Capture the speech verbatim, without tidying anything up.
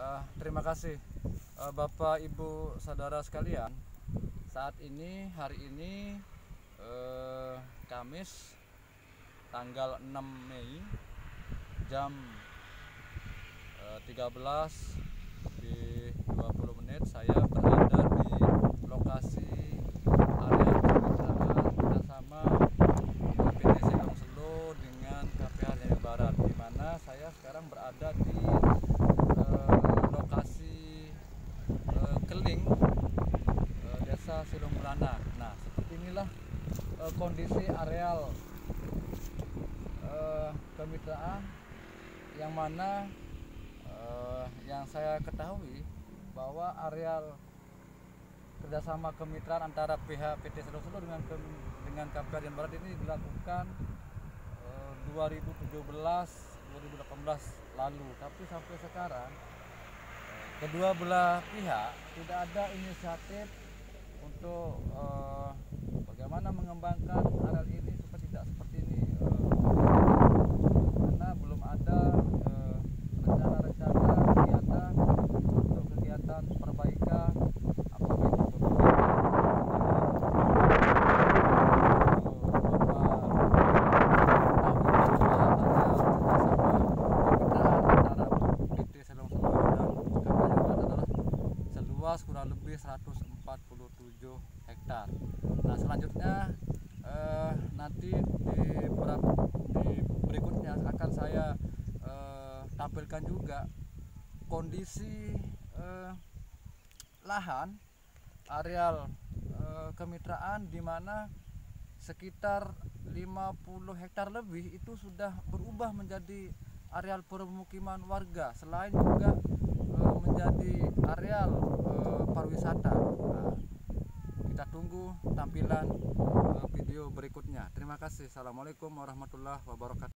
Uh, terima kasih uh, Bapak Ibu Saudara sekalian. Saat ini hari ini uh, Kamis tanggal enam Mei jam uh, tiga belas di dua puluh menit saya berada di lokasi area kemitraan bersama P T Silong Selo dengan K P H Jaya Barat, di mana saya sekarang berada di uh, lokasi uh, Keling, uh, Desa Silong Mulana. Nah, seperti inilah uh, kondisi areal uh, kemitraan yang mana uh, yang saya ketahui bahwa areal kerjasama kemitraan antara pihak P T Silong Selo dengan dengan K P H Jaya Barat ini dilakukan uh, dua ribu tujuh belas dua ribu delapan belas lalu, tapi sampai sekarang uh, kedua belah pihak tidak ada inisiatif untuk uh, bagaimana mengembangkan areal ini supaya tidak seperti ini, uh, karena belum ada uh, rencana-rencana kegiatan untuk kegiatan perbaikan apakah itu kurang lebih seratus empat puluh tujuh hektar. Nah, selanjutnya eh, nanti di, berapa, di berikutnya akan saya eh, tampilkan juga kondisi eh, lahan areal eh, kemitraan, di mana sekitar lima puluh hektar lebih itu sudah berubah menjadi areal permukiman warga, selain juga uh, menjadi areal uh, pariwisata. Nah, kita tunggu tampilan uh, video berikutnya. Terima kasih. Assalamualaikum warahmatullahi wabarakatuh.